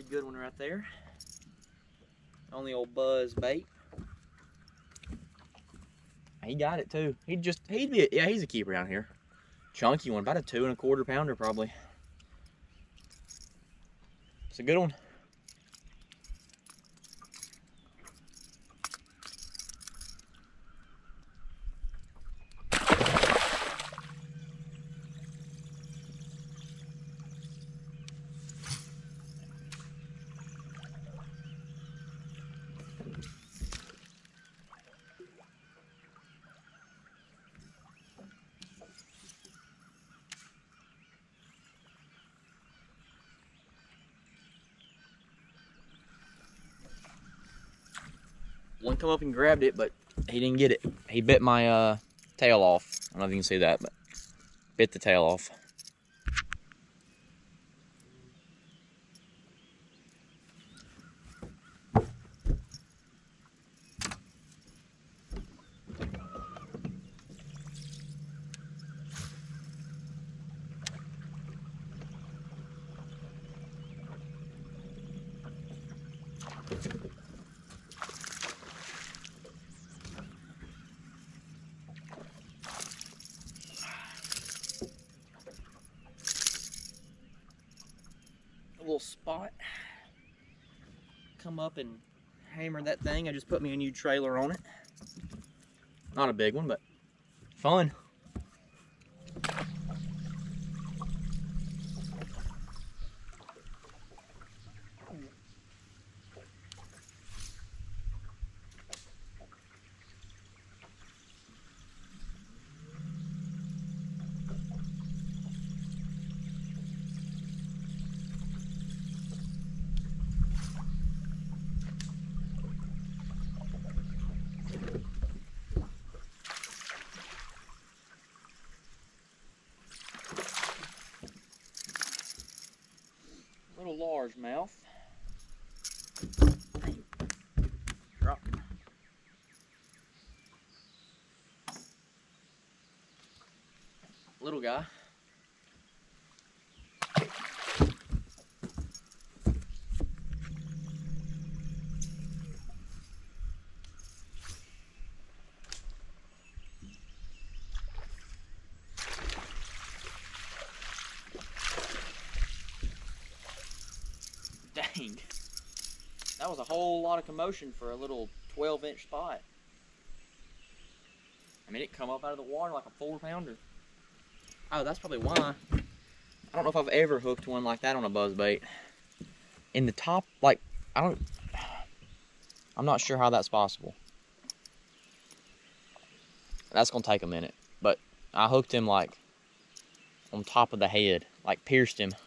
a good one right there. On the old buzz bait. He got it too. He'd be, yeah, he's a keeper down here. Chunky one, about a 2 1/4 pounder probably. It's a good one. One come up and grabbed it, but he didn't get it. He bit my tail off. I don't know if you can see that, but bit the tail off. Little spot, come up and hammer that thing. I just put me a new trailer on it. Not a big one, but fun. Little largemouth. Drop. Little guy. Dang. That was a whole lot of commotion for a little 12-inch spot. I mean, it come up out of the water like a 4-pounder. Oh, that's probably why. I don't know if I've ever hooked one like that on a buzzbait. In the top, like, I'm not sure how that's possible. That's gonna take a minute. But I hooked him like on top of the head, like pierced him.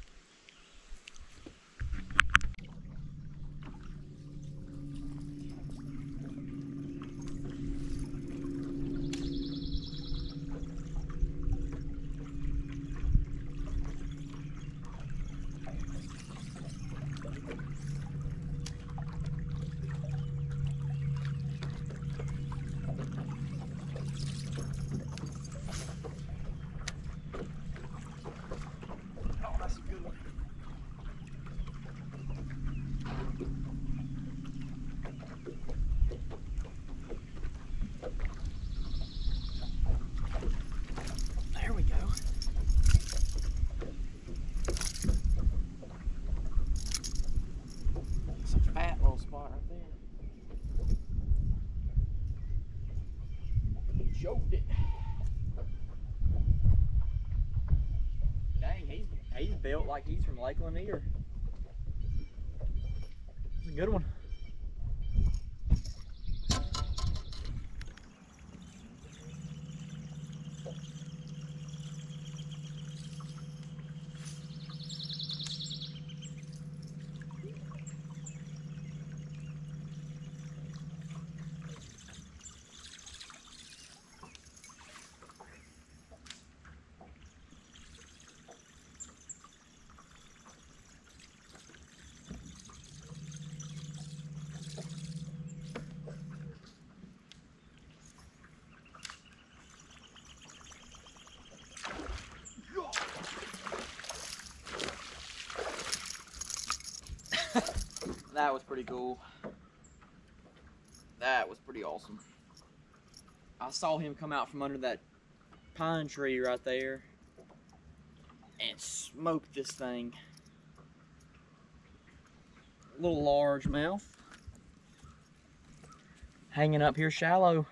There we go. It's a fat little spot right there. He choked it. Dang, he's built like he's from Lake Lanier. It's a good one. That was pretty cool. That was pretty awesome. I saw him come out from under that pine tree right there and smoke this thing. A little largemouth. Hanging up here shallow.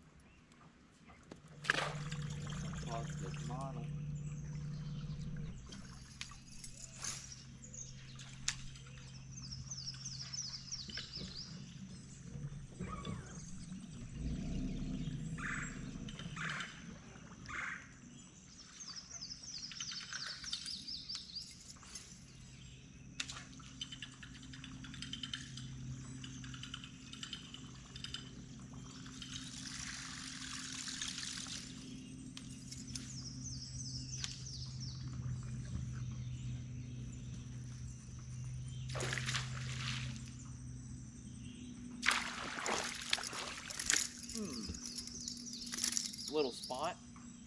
Little spot.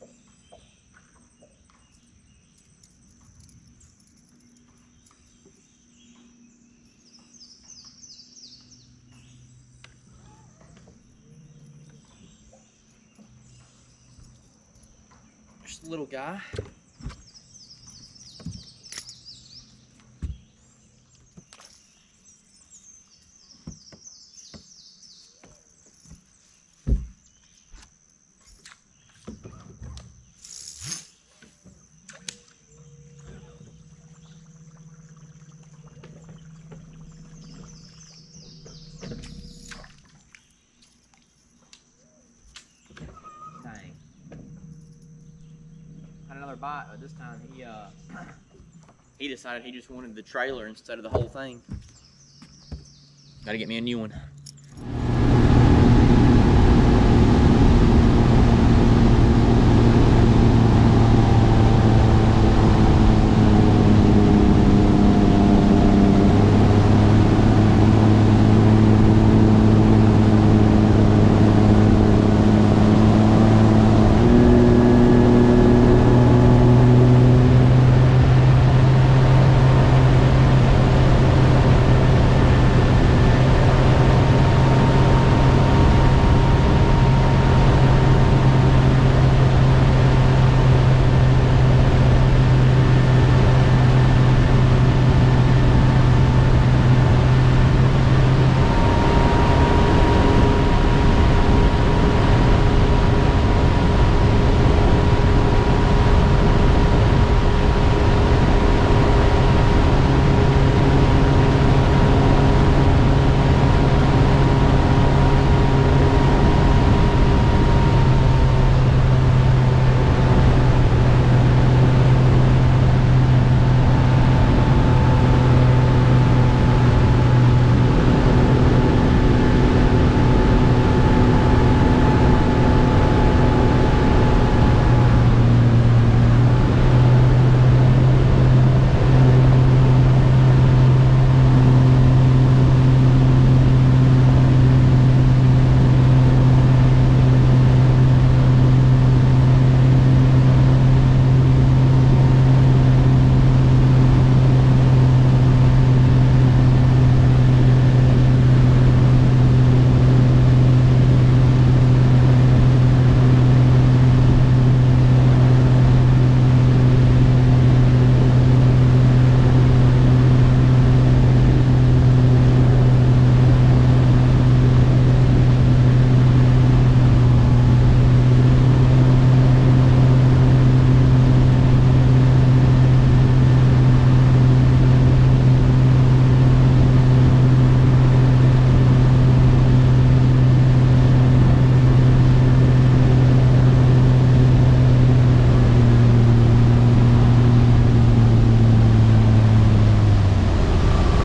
Just a little guy. Another bite, but this time he decided he just wanted the trailer instead of the whole thing. Gotta get me a new one.